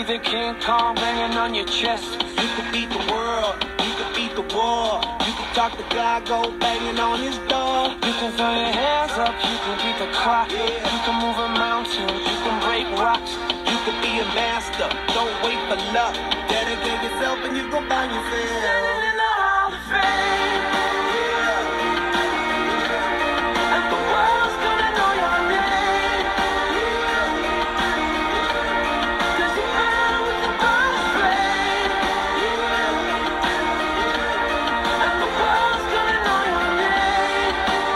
the King Kong banging on your chest. You could beat the world, you could beat the war. You could talk to God, go banging on his door. You can throw your hands up, you can beat the clock. You can move a mountain, you can break rocks. You could be a master, don't wait for luck. Dedicate yourself and you gon' find yourself Standing in the Hall of Fame. And the world's gonna know your name. 'Cause you burn with the brightest flame. And the world's gonna know your name.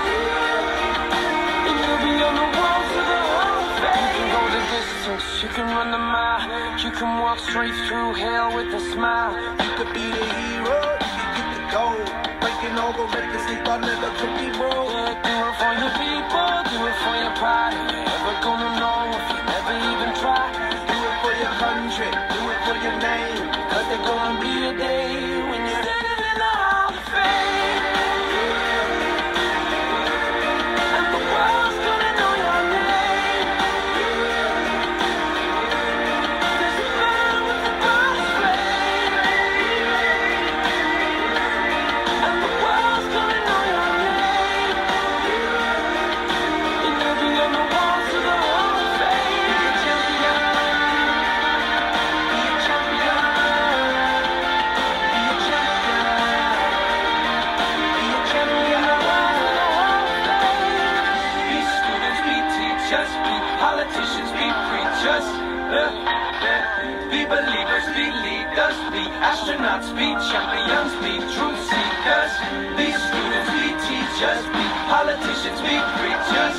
And you'll be on the walls of the Hall of Fame. You can go the distance, you can run the mile. You can walk straight through hell with a smile. You could be the hero, you could get the gold. Breaking over records they thought never could be broke. Yeah, do it for your people, do it for your pride. You never gonna know if you never even try. Do it for your country, do it for your name. 'Cause there's gonna be a day when you're Standing in the Hall of Fame. And the world's gonna know your name. 'Cause you burn with the brightest flame. And the world's gonna know your name. And you'll be on the walls of the Hall of Fame. Be a champion. Be a champion. Be a champion. Be a champion. The walls of the Hall of Fame. Be students, be teachers, be politicians, be preachers. Be believers, be leaders, be astronauts, be champions, be truth seekers. Be students, be teachers, be politicians, be preachers,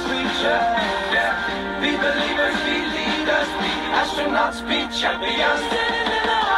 Be believers, be leaders, be astronauts, be champions. Standing in the